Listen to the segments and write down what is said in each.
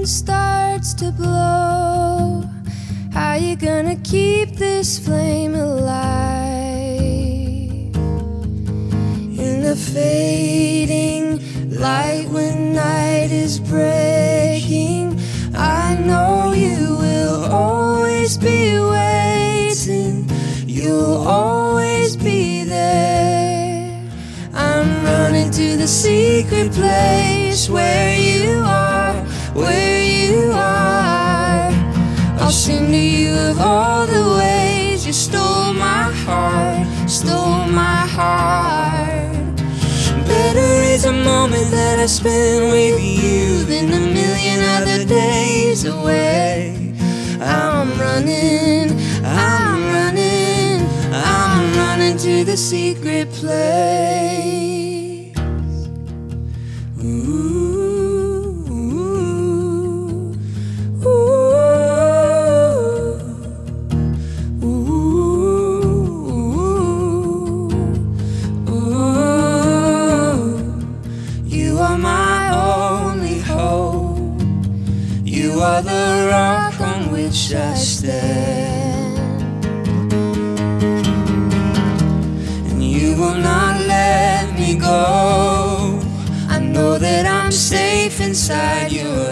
wind starts to blow, how you gonna keep this flame alive? In the fading light when night is breaking, I know you will always be waiting, you'll always be there. I'm running to the secret place where you are, where you are. I'll sing to you of all the ways you stole my heart, stole my heart. Better is a moment that I spend with you than a million other days away. I'm running, I'm running, I'm running to the secret place. Ooh, ooh, ooh, ooh, ooh. You are my only hope, you are the rock on which I stand, and you will not let me go. I know that I'm safe inside your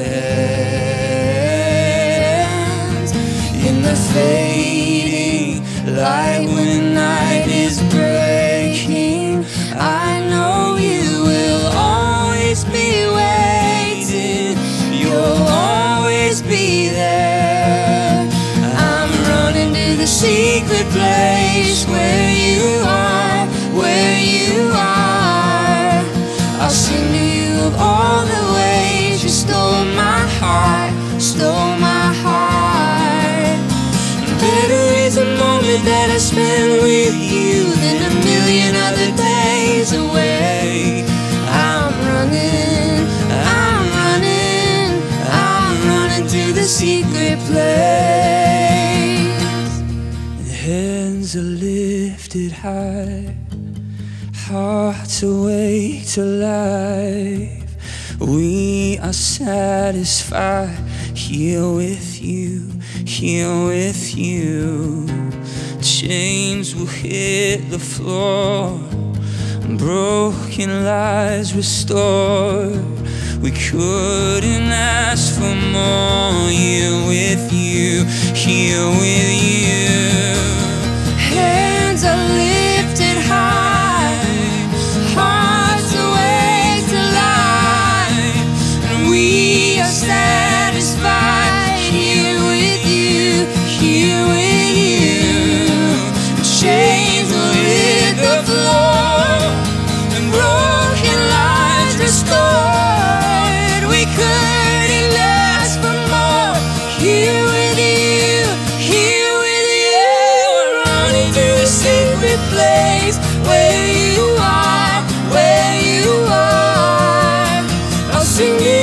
hands. In the fading light when night is breaking, I know you will always be waiting, you'll always be there. I'm running to the secret place where you are, where you are. I'll sing to you of all the ways you stole my heart, stole my heart. Better is a moment that I spend with you than a million other days away. I'm running, I'm running, I'm running to the secret place. Hands are lifted high, hearts awake to life. We are satisfied here with you, here with you. Chains will hit the floor, broken lives restored. We couldn't ask for more here with you, here with you. Hands are lifted high, hearts awake to life, and we are satisfied here with you, here with you. Chains will hit the floor and broken lives restored. We couldn't ask for more here with you, here with you. We're running to the secret place where you are, where you are. I'll sing you